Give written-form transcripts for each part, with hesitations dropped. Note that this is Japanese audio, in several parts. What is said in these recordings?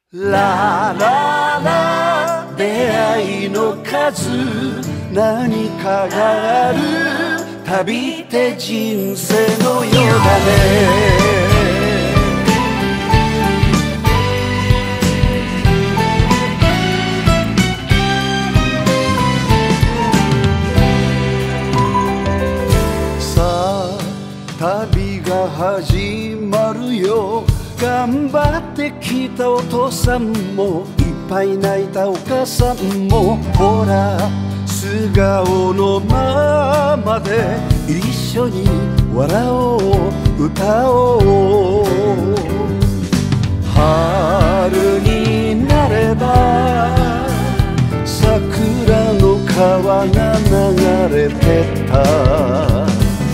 ラララ出会いの数何かがある旅って人生のようだね旅が始まるよ頑張ってきたお父さんもいっぱい泣いたお母さんもほら素顔のままで一緒に笑おう歌おう春になれば桜の川が流れてた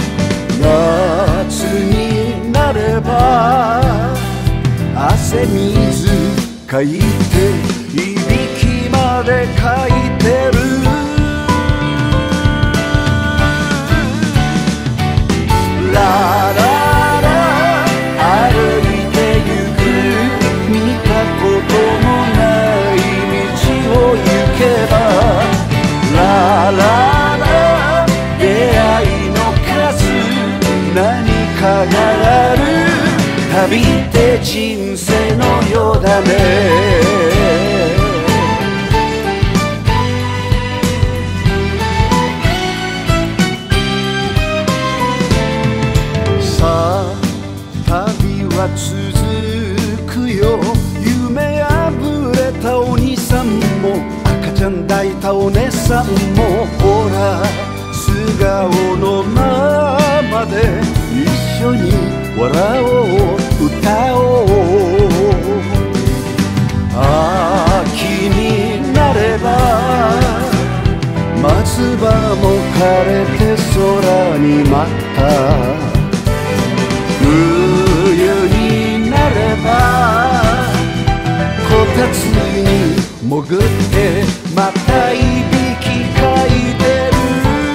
夏になれば汗水かいていびきまでかいてるラララ歩いてゆく見たこともない道を行けばラララ出会いの数何かがある旅って人生のようだねさあ旅は続くよ夢あぶれたお兄さんも赤ちゃん抱いたお姉さんもほら素顔のままで一緒に笑おう歌おう秋になれば松葉も枯れて空に舞った冬になればこたつに潜ってまたいびきかいてる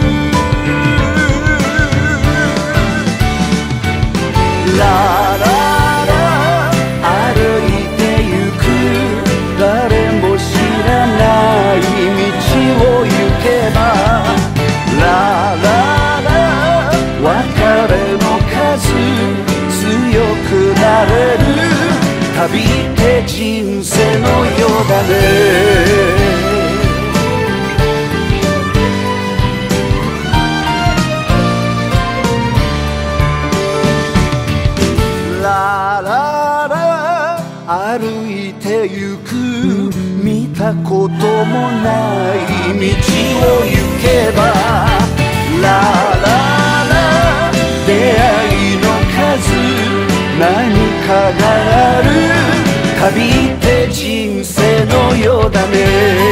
ラララ歩いてゆく誰も知らない道を行けばラララ別れの数強くなれる旅って人生のようだね歩いてゆく見たこともない道を行けばラララ出会いの数何かがある旅って人生のようだね